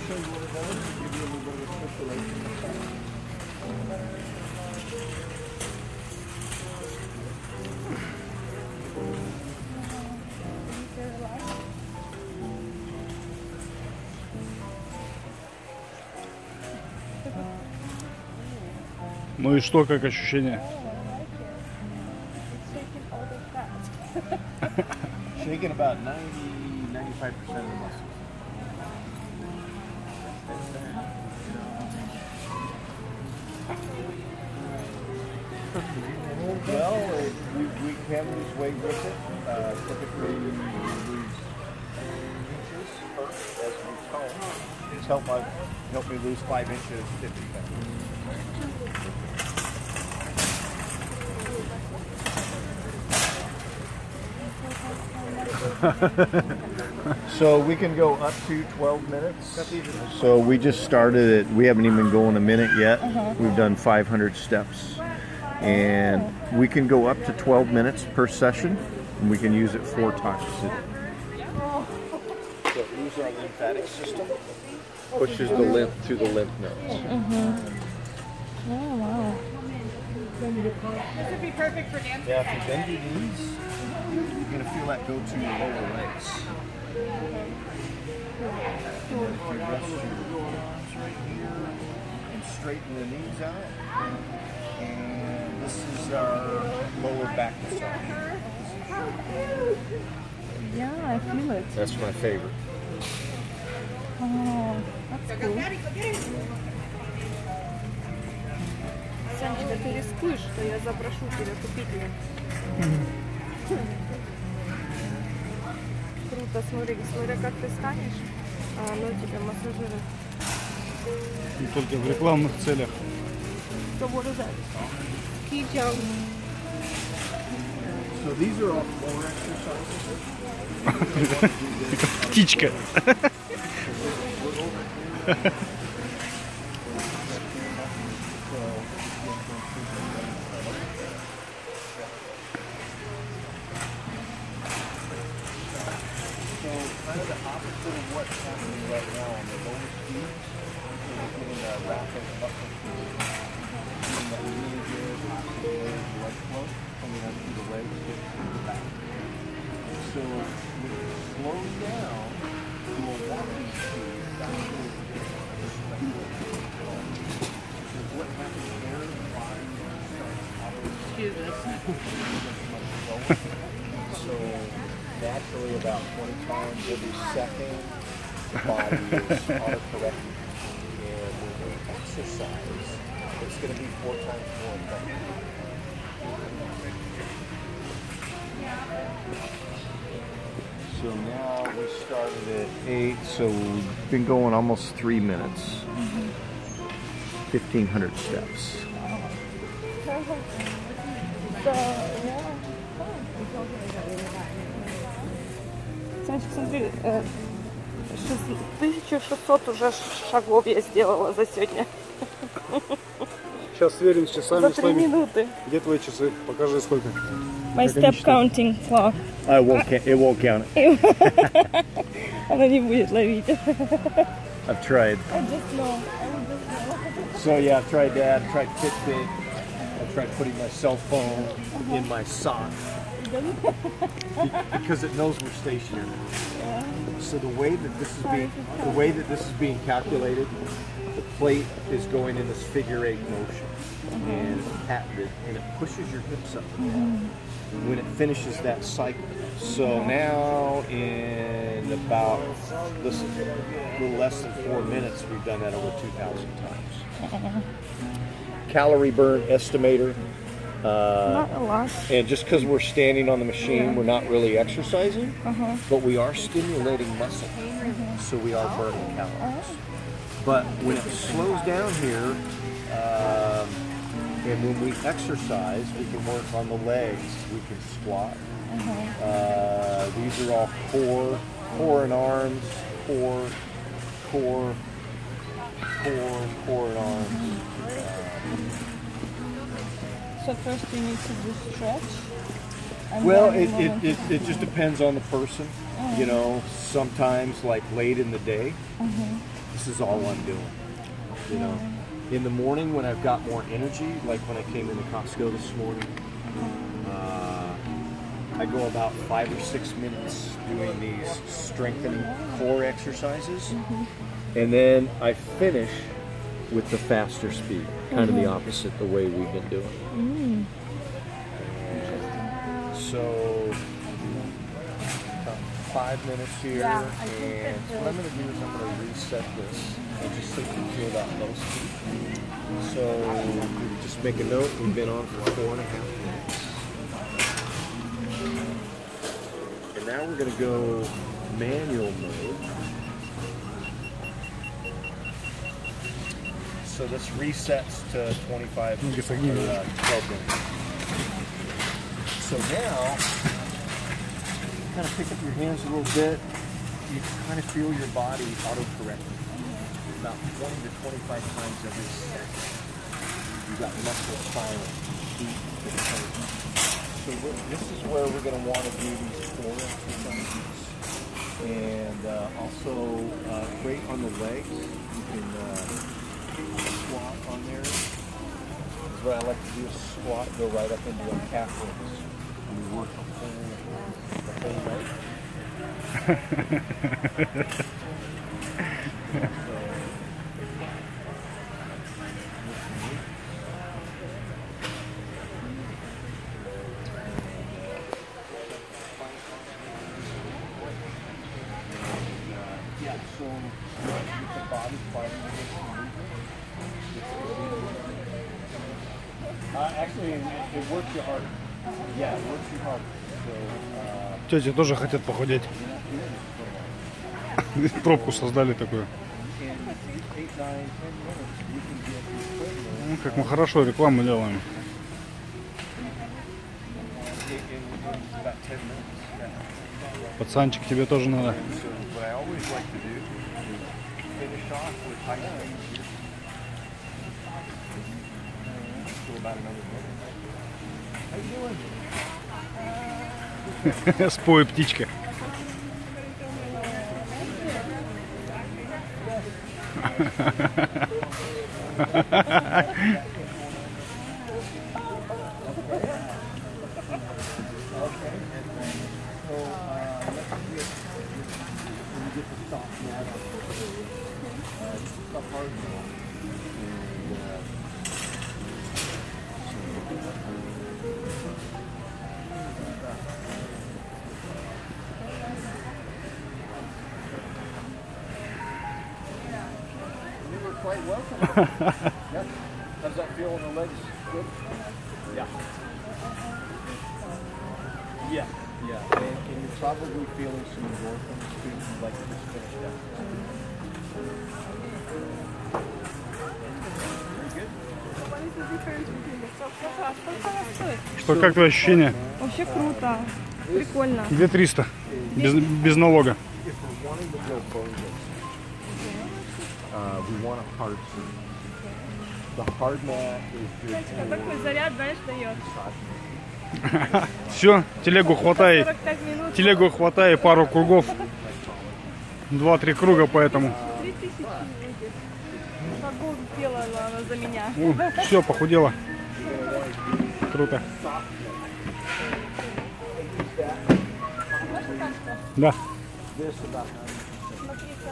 show you what it does and give you a little bit of a circulation. Ну и что, как ощущение? Shaking about 90–95% of the muscles. Well, we can lose weight with it. Typically, we lose inches first as we tone. It's helped me lose 5 inches, 50 pounds. So we can go up to 12 minutes. So we just started it. We haven't even going a minute yet. We've done 500 steps. And we can go up to 12 minutes per session. And we can use it 4 times. So it moves our lymphatic system. Pushes the lymph to the lymph nodes. Oh, wow. This would be perfect for dancing. Yeah, if you bend your knees, you're going to feel that go to your lower legs. If you rest your arms right here and straighten the knees out. And this is our lower back massage. Yeah, I feel it. That's my favorite. Oh, that's cool. Санечка, ты рискуешь, что я запрошу тебя купить мне. Круто, смотри, как ты станешь, а оно тебя массажирует. Только в рекламных целях. So what is that? Keep young. So these are all core exercises. Птичка. Kind of the opposite of what's happening right now on the lower speeds. We're getting a rapid muscle getting that really good blood flow coming up through the legs, getting to the back. So when it slows down to a walking speed, that's where we get perspective. So what happens there, the body starts operating. So naturally, about 20 times every second, the body is auto-correcting. And when we exercise, it's going to be 4 times more effective. So now we started at 8, so we've been going almost 3 minutes. 1,500 steps. Санечка, смотри, 1600 уже шагов я сделала за сегодня. Сейчас сверим с часами. За 3 минуты. Где твои часы? Покажи сколько. My step counting clock. It won't count it. Она не будет ловить. I've tried. I just know. So yeah, I've tried that. I've tried Fitbit. I've tried putting my cell phone in my sock because it knows we're stationary. So the way that this is being calculated, the plate is going in this figure 8 motion, and it's patented, and it pushes your hips up when it finishes that cycle. So now in about a little less than 4 minutes, we've done that over 2,000 times. Calorie burn estimator. Not a lot. And just because we're standing on the machine, we're not really exercising, but we are stimulating muscle, so we are burning calories. But when it slows down here, and when we exercise, we can work on the legs, we can squat. These are all core and arms, core and arms. So first you need to do stretch. Well, it just depends on the person. You know, sometimes like late in the day, this is all I'm doing. You know, in the morning when I've got more energy, like when I came into Costco this morning, I go about 5 or 6 minutes doing these strengthening core exercises, and then I finish with the faster speed, kind of the opposite the way we've been doing. So 5 minutes here, Yeah, I think and that what I'm going to do is I'm going to reset this and just so you can feel that low speed. So just make a note, we've been on for 4.5 minutes. And now we're going to go manual mode. So this resets to 25 Ну, где согни. 12 minutes. So now, kind of pick up your hands a little bit. You kind of feel your body auto-correcting about 20 to 25 times every second. You've got muscle firing, heat, and pain. So this is where we're going to want to do these core exercises. And also, great on the legs. You can squat on there. This is what I like to do, is squat, go right up into a calf raise. And we work the whole leg. Yeah, so with the body fighting against the movement. Actually, it works you harder. Yeah, it works you harder. So, Тети тоже хотят похудеть. Пробку создали такую. in 8, 9, 10 minutes, you can get your treadmill Ну, как мы хорошо рекламу делаем. in about 10 minutes. Yeah. Пацанчик, тебе тоже надо. So what I always like to do is finish off with high speed. So about another minute. How you doing? Спой, птичка. You were quite welcome. Yeah. How's that feel on the legs? Good? Yeah. Yeah. Yeah. And you're probably feeling some endorphins too. You'd like to just finish that. Very good. What is the difference between the soft and Сколько она стоит? Что, как твои ощущения? Вообще круто. Прикольно. 2300. Без налога. If we're wanting to go boneless, we want a hard surface. The hard mat is good for Такой заряд, знаешь, дает. Все, телегу хватай. 45 минут. Телегу хватай, пару кругов. 2-3 круга, поэтому. 3000 выйдет. Шагов сделала она за меня. Все, похудела. Круто. Да. this about 90%. Смотрите,